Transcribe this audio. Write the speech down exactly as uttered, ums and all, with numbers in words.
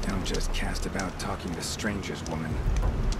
Don't just cast about talking to strangers, woman.